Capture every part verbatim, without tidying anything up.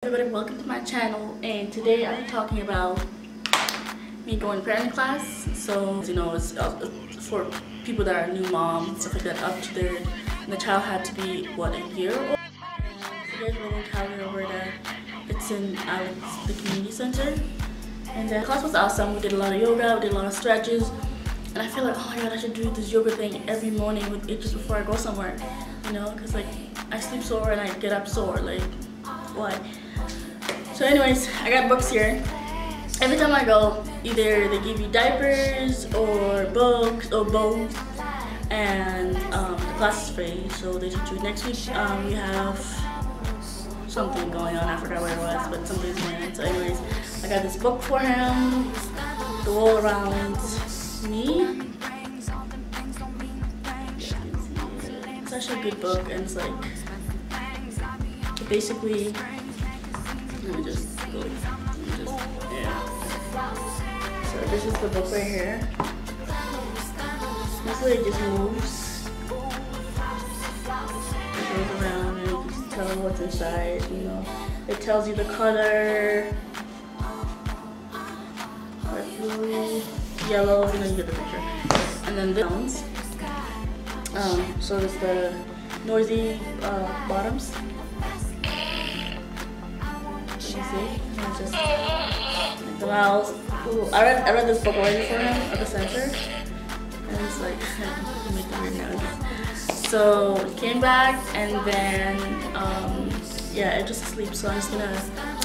Everybody, welcome to my channel, and today I'm talking about me going to parenting class. So, you know, it's for people that are new moms, stuff like that, up to their, and the child had to be, what, a year old? And today's we're going to carry over there. It's in Alex, the community center. And the class was awesome. We did a lot of yoga, we did a lot of stretches. And I feel like, oh my god, I should do this yoga thing every morning with it just before I go somewhere. You know, because like, I sleep sore and I get up sore. Like, why? So anyways, I got books here. Every time I go, either they give you diapers or books or both, and um, the class is free, so they teach you. Next week um, we have something going on, I forgot where it was, but something's going on. So anyways, I got this book for him, The Wall Around Me. It's actually a good book, and it's like, basically, let me just go, let me just, yeah. So this is the book right here. Basically it just moves. It goes around and you can tell what's inside, you know. It tells you the color, like blue, yellow, you know, you get the picture. And then the sounds. Um, so there's the noisy uh, bottoms. You see, it's just like the mouths. Ooh, I read I read this book already for him at the center, and it's like make the weird noise. So it came back, and then um, yeah, it just asleep. So I'm just gonna,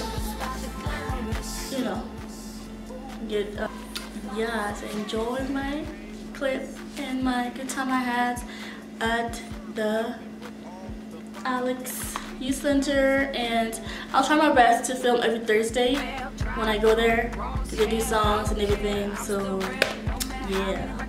you know, get uh, yeah. So enjoy my clip and my good time I had at the Alex Youth Center, and I'll try my best to film every Thursday when I go there, because they do songs and everything. So yeah.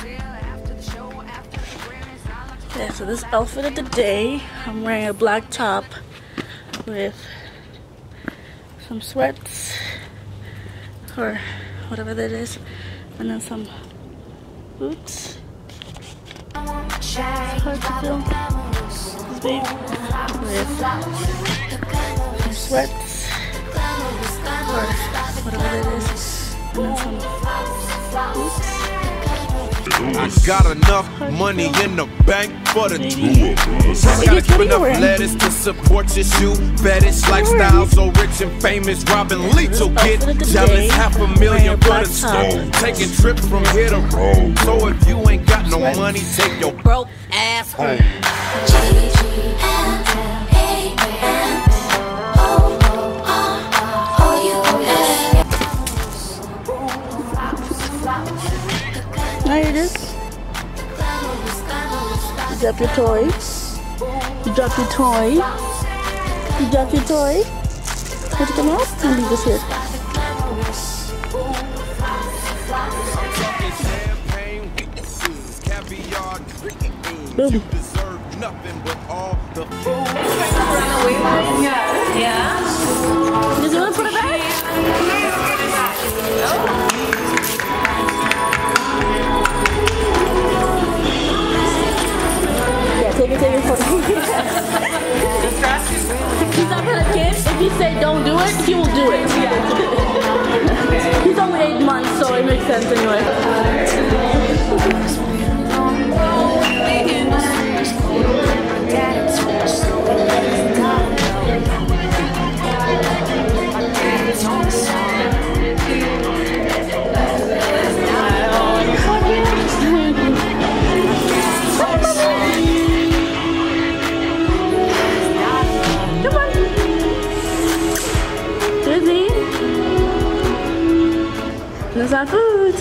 Okay, so this outfit of the day, I'm wearing a black top with some sweats or whatever that is, and then some boots. It's hard to film this babe with some sweats or whatever that is, and then some boots. I got enough money in the bank for the two of us. I gotta keep enough lettuce to support your shoe fetish lifestyle. So rich and famous, Robin Leach will get jealous. Half a million for the stone. Taking trips from here to Rome. So if you ain't got no money, take your broke ass home. Now you just you drop your toy. You drop your toy. You drop your toy. Let it come out and leave this here. Boom. Yeah. Does you want to put it back? Take it, take it for me. He's not gonna kid. If you say don't do it, he will do it. He's only eight months, so it makes sense anyway. There's our food.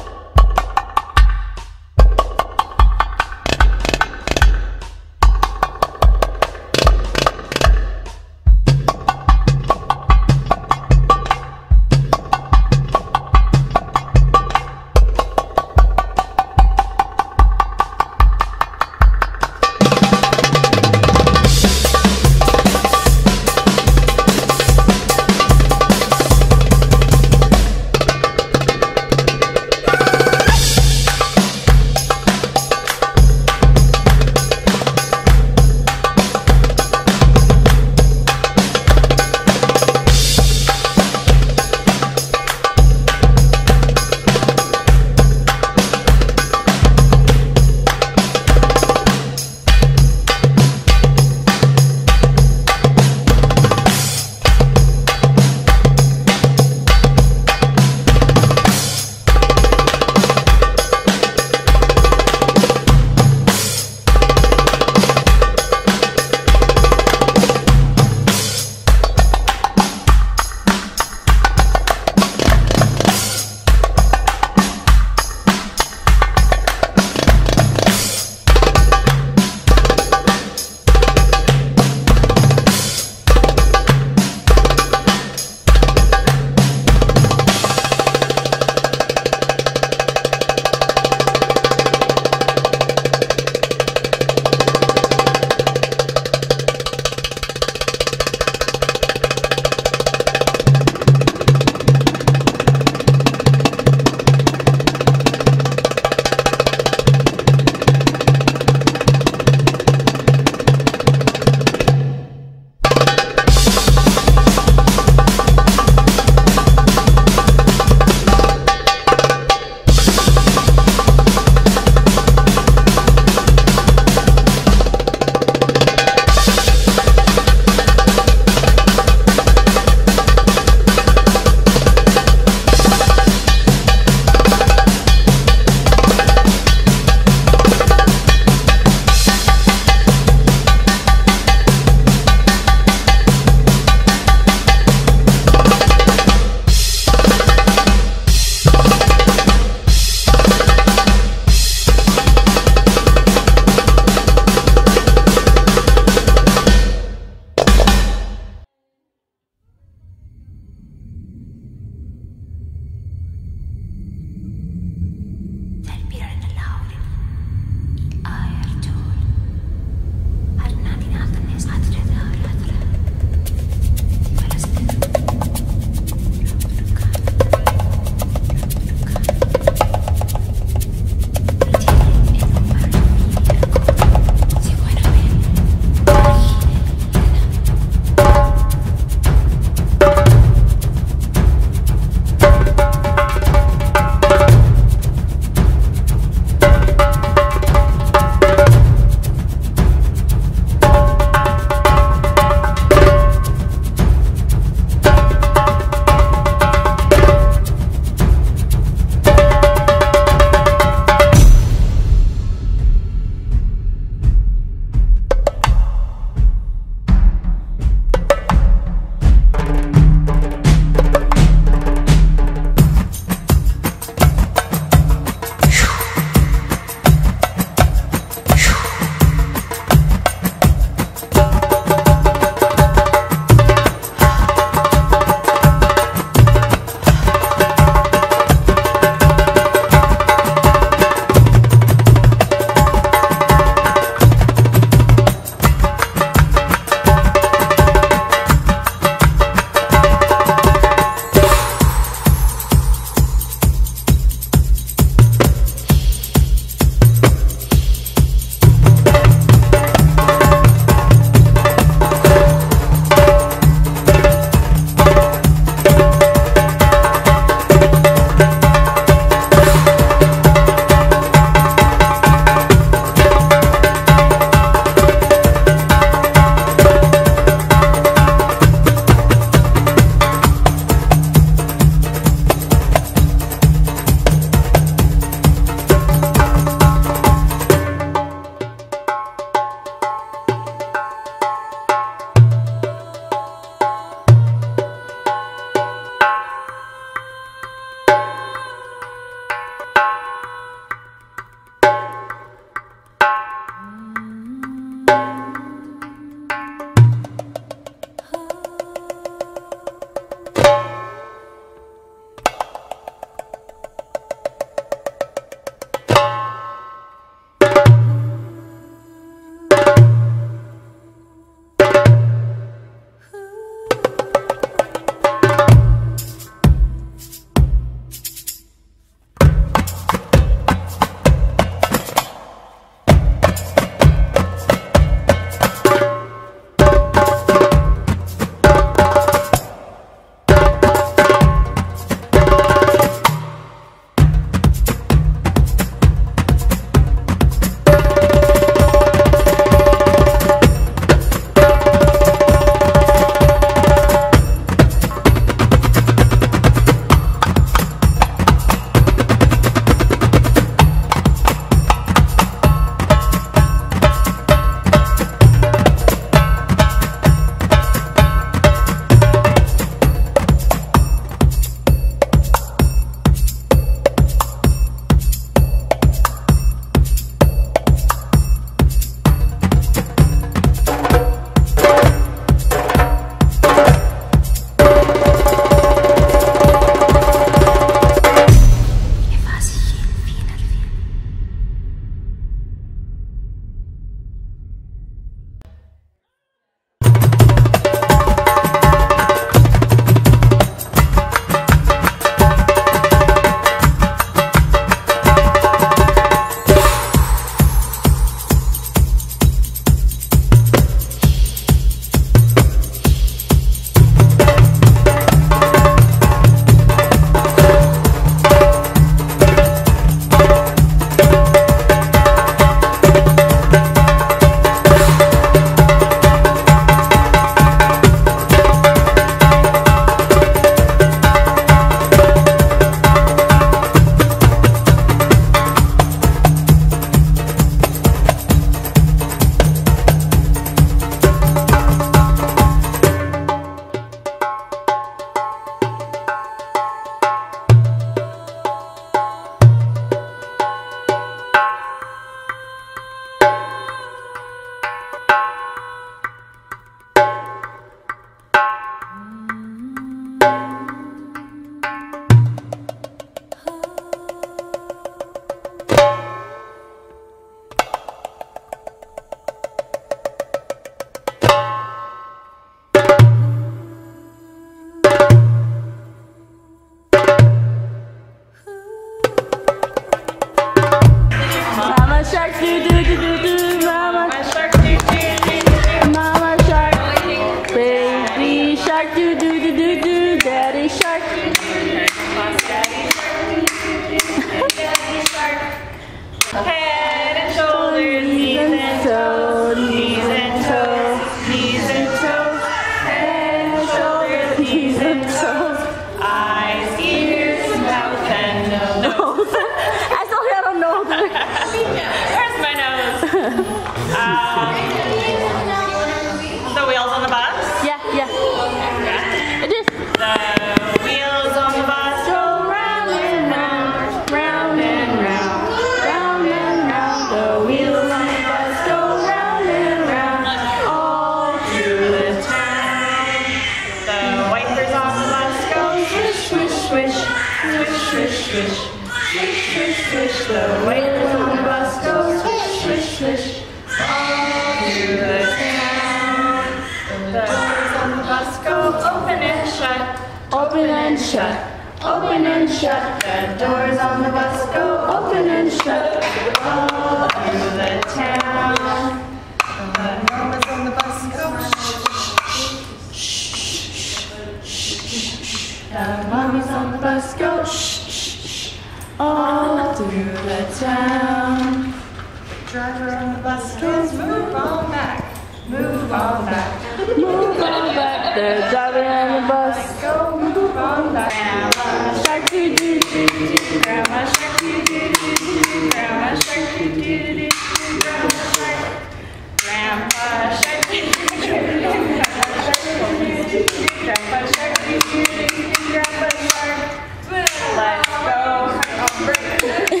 swish, swish, swish, swish. The waiters on the bus go swish, swish, swish. All through the town. The doors on the bus go open and shut, open and shut. Open and shut, the doors on the bus go open and shut, all through the town. The mamas on the bus go shh, shh, shh, shh. The mommies on the bus go shh, shh, all through the town. The driver on the bus goes move on back, move on back, move on back. The driver on the bus go move on back. Grandma shark doo doo doo doo, grandma shark doo doo doo doo, grandma shark doo doo doo doo, grandma shark, grandpa shark doo doo doo doo, grandpa shark doo doo doo doo, grandpa shark. Let's go on break.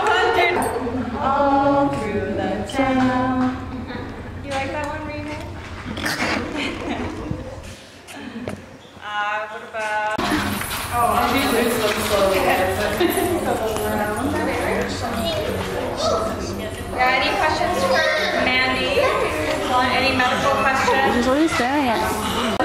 All through the town. You like that one, Rena? uh, what about? Oh, she moves so slowly. Got any questions for Mandy? Any medical questions? What are you staring at?